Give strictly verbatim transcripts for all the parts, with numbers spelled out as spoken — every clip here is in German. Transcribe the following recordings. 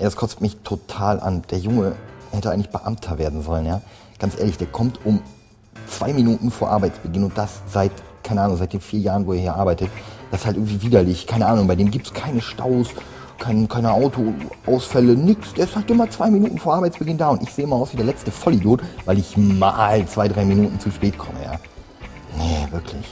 Das kotzt mich total an. Der Junge hätte eigentlich Beamter werden sollen, ja. Ganz ehrlich, der kommt um zwei Minuten vor Arbeitsbeginn und das seit, keine Ahnung, seit den vier Jahren, wo er hier arbeitet. Das ist halt irgendwie widerlich. Keine Ahnung, bei dem gibt es keine Staus, kein, keine Autoausfälle, nix. Der ist halt immer zwei Minuten vor Arbeitsbeginn da und ich sehe mal aus wie der letzte Vollidiot, weil ich mal zwei, drei Minuten zu spät komme, ja. Nee, wirklich.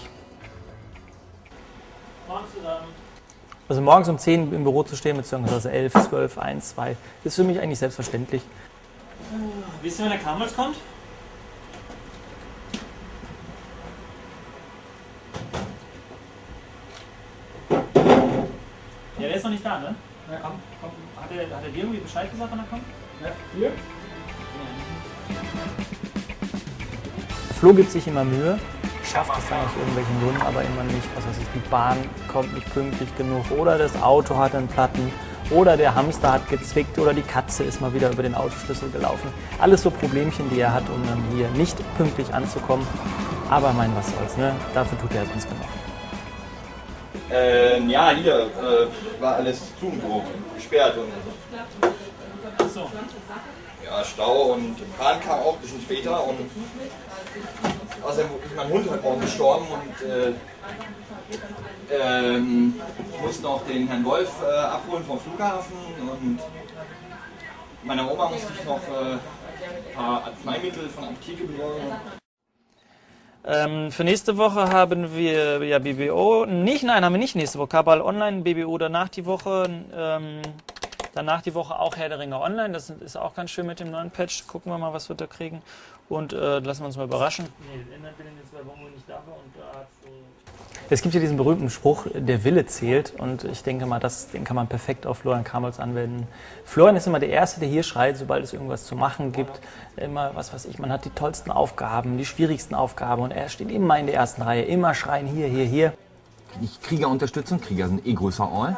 Also morgens um zehn im Büro zu stehen, beziehungsweise elf, zwölf, eins, zwei, ist für mich eigentlich selbstverständlich. Wisst ihr, wenn der Kamals kommt? Ja, der ist noch nicht da, ne? Ja. Komm, komm. Hat, er, hat er dir irgendwie Bescheid gesagt, wann er kommt? Ja. Hier? Flo gibt sich immer Mühe, schafft es dann aus irgendwelchen Gründen, aber immer nicht. Was weiß ich, die Bahn kommt nicht pünktlich genug oder das Auto hat einen Platten oder der Hamster hat gezwickt oder die Katze ist mal wieder über den Autoschlüssel gelaufen. Alles so Problemchen, die er hat, um dann hier nicht pünktlich anzukommen. Aber mein, was soll's, ne? Dafür tut er sonst genug. Ähm, ja, hier äh, war alles zu im Büro, gesperrt und Ach so. ja, Stau und Bahn kam auch ein bisschen später und außerdem ist mein Hund heute Morgen gestorben und äh, ähm, ich musste noch den Herrn Wolf äh, abholen vom Flughafen und meiner Oma musste ich noch äh, ein paar Arzneimittel von der Apotheke besorgen. Ähm, für nächste Woche haben wir ja B B O. Nicht, nein, haben wir nicht nächste Woche. Kabal Online, B B O danach die Woche. Ähm, danach die Woche auch Herr der Ringe Online. Das ist auch ganz schön mit dem neuen Patch. Gucken wir mal, was wir da kriegen. Und äh, lassen wir uns mal überraschen. Nee, das ändert, wenn er jetzt zwei Wochen nicht da war und da hat so. Es gibt ja diesen berühmten Spruch, der Wille zählt. Und ich denke mal, das, den kann man perfekt auf Florian Kamals anwenden. Florian ist immer der Erste, der hier schreit, sobald es irgendwas zu machen gibt. Immer, was weiß ich, man hat die tollsten Aufgaben, die schwierigsten Aufgaben. Und er steht immer in der ersten Reihe, immer schreien hier, hier, hier. Ich Krieger Unterstützung, Krieger sind eh größer all.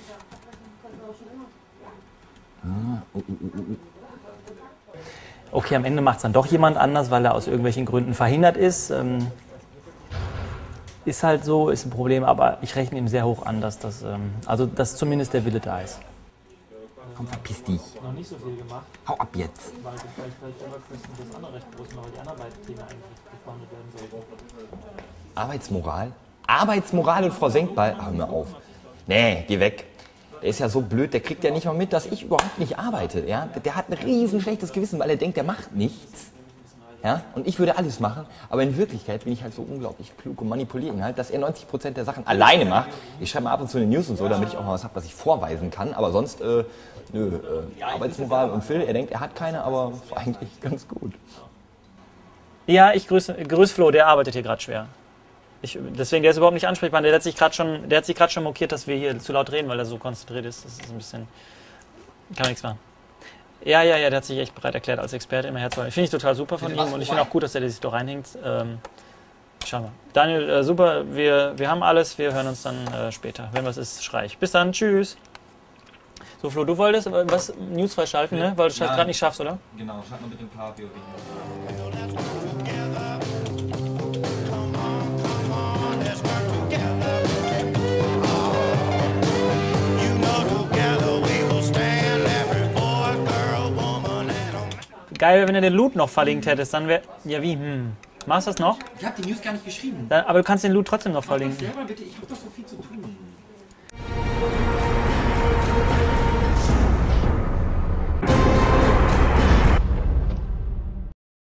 Ah, oh, oh, oh, oh. Okay, am Ende macht es dann doch jemand anders, weil er aus irgendwelchen Gründen verhindert ist. Ähm, ist halt so, ist ein Problem, aber ich rechne ihm sehr hoch an, dass das, ähm, also dass zumindest der Wille da ist. Komm, verpiss dich. Noch nicht so viel gemacht. Hau ab jetzt. Weil vielleicht, vielleicht das andere recht groß, weil die anderen beiden Themen eigentlich behandelt werden sollten. Arbeitsmoral? Arbeitsmoral und Frau Senkball? Hör mir auf. Nee, geh weg. Der ist ja so blöd, der kriegt ja nicht mal mit, dass ich überhaupt nicht arbeite. Ja? Der hat ein riesen schlechtes Gewissen, weil er denkt, der macht nichts. Ja? Und ich würde alles machen, aber in Wirklichkeit bin ich halt so unglaublich klug und manipuliere ihn halt, dass er neunzig Prozent der Sachen alleine macht. Ich schreibe mal ab und zu eine News und so, damit ich auch mal was habe, was ich vorweisen kann. Aber sonst, äh, nö, äh, Arbeitsmoral und Phil, er denkt, er hat keine, aber ist eigentlich ganz gut. Ja, ich grüße, grüße Flo, der arbeitet hier gerade schwer. Ich, deswegen, der ist überhaupt nicht ansprechbar. Der hat sich gerade schon, der hat sich gerade schon mokiert, dass wir hier zu laut reden, weil er so konzentriert ist. Das ist ein bisschen, kann man nichts machen. Ja, ja, ja, der hat sich echt bereit erklärt als Experte immer herzuholen. Finde ich total super von ihm und ich finde auch gut, dass er sich da reinhängt. Ähm, schauen wir. Daniel, äh, super, wir, wir haben alles, wir hören uns dann äh, später. Wenn was ist, schrei ich. Bis dann, tschüss. So, Flo, du wolltest äh, was News freischalten, ne? Weil du es ja gerade nicht schaffst, oder? Genau, schalt mal bitte ein paar B O W. Geil, wenn du den Loot noch verlinkt hättest, dann wäre... Ja, wie? Hm. Machst du das noch? Ich habe die News gar nicht geschrieben. Dann, aber du kannst den Loot trotzdem noch Mach das verlinken. selber bitte, ich habe doch so viel zu tun.